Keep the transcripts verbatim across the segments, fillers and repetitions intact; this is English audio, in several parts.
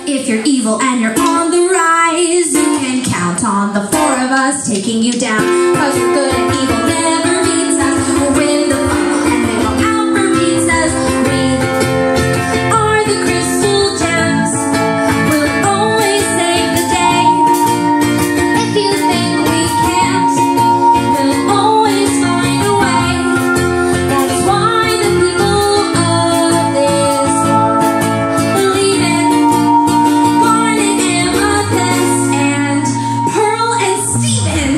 If you're evil and you're on the rise, you can count on the four of us taking you down. Cause we're good and evil never beats us. We'll win the ball and they go out for pizzas. We are the crystal gems. We'll always save the day. If you think we can't, we'll always find a way. That's why the people of this world believe in Garnet, Amethyst, and Pearl and Steven.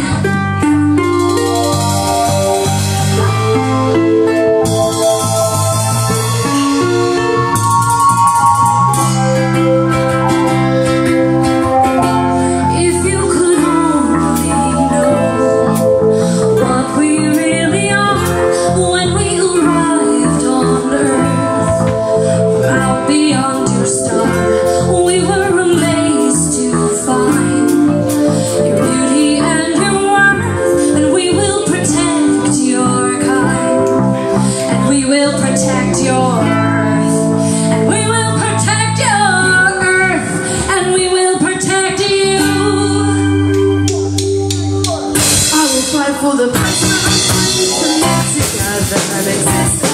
If you could only know what we really are when we arrived on Earth, out beyond your star, we were amazed to find your beauty and your worth, and we will protect your kind, and we will protect your earth, and we will protect your earth, and we will protect you. I will fight for the person to make together and exist.